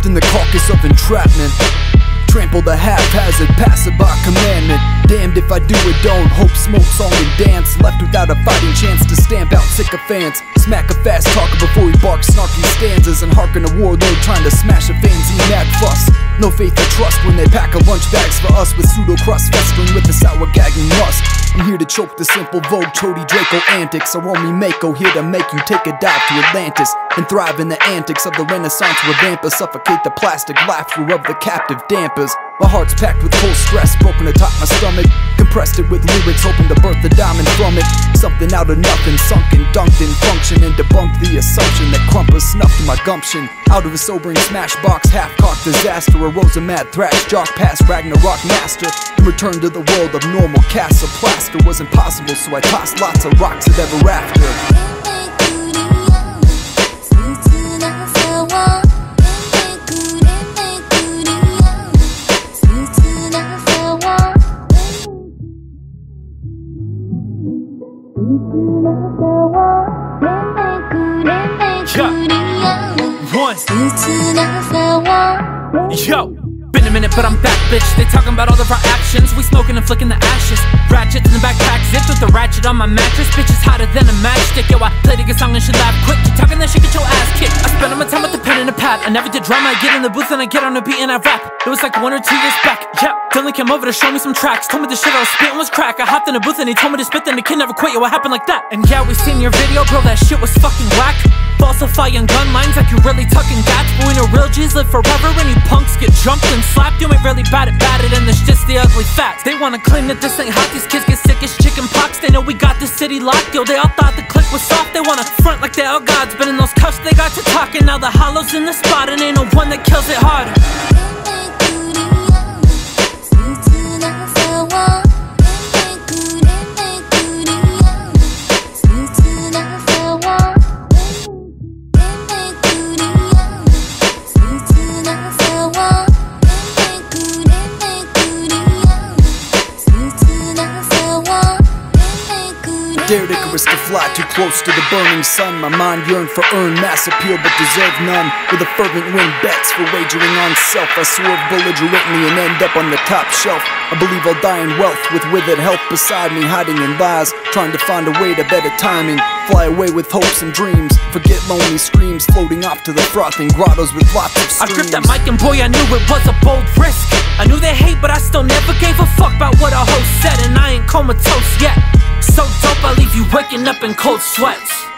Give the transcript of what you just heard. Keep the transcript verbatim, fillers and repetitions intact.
Trapped in the carcass of entrapment, trample the haphazard, passerby commandment. Damned if I do or don't, hope, smoke, song and dance. Left without a fighting chance to stamp out sycophants. Smack a fast talker before he barks snarky stanzas, and hearken a warlord trying to smash a fanzine mad fuss. No faith or trust when they pack a lunch bags for us, with pseudo crust festering with the sour gagging must. I'm here to choke the simple Vogue Chody Draco antics. Aromi Mako here to make you take a dive to Atlantis, and thrive in the antics of the Renaissance revamp us. Suffocate the plastic laughter of the captive dampers. My heart's packed with cold stress, broken atop my stomach. Compressed it with lyrics, hoping to birth the diamond from it. Something out of nothing, sunken, dunked in function, and debunked the assumption that Crumpers snuffed my gumption. Out of a sobering smash box, half-cocked disaster arose a mad thrash jock past Ragnarok master. In return to the world of normal, castle plaster was impossible, so I tossed lots of rocks at ever after. Yo, been a minute but I'm back, bitch. They talking about all of our actions, we smoking and flicking the ashes. Ratchets in the backpack, zipped with the ratchet on my mattress. Bitch is hotter than a matchstick. Yo, I played a good song and she laugh quick. You talking that shit, get your ass kicked. I spent all my time with the pen and a pad. I never did drama, I get in the booth and I get on a beat and I rap. It was like one or two years back. Yeah, Dylan came over to show me some tracks. Told me the shit I was spitting was crack. I hopped in a booth and he told me to spit, then the kid never quit. Yo, what happened like that? And yeah, we seen your video, bro, that shit was fucking whack. Falsifying gun lines like you really tucking gats. But we know real G's live forever and you punks get jumped and slapped. You ain't really bad at bad it, and this just the ugly facts. They wanna claim that this ain't hot, these kids get sick as chicken pox. They know we got this city locked, yo, they all thought the click was soft. They wanna front like they all gods, but in those cuffs they got to talking. Now the hollow's in the spot and ain't no one that kills it harder. Dared Icarus to fly too close to the burning sun. My mind yearned for earned mass appeal but deserved none. With a fervent win bets for wagering on self, I swerve belligerently and end up on the top shelf. I believe I'll die in wealth with withered health beside me, hiding in lies, trying to find a way to better timing. Fly away with hopes and dreams, forget lonely screams, floating off to the frothing grottos with lots of streams. I gripped that mic and boy I knew it was a bold risk. I knew they hate but I still never gave a fuck about what a host said. And I ain't comatose yet, so dope I leave you waking up in cold sweats.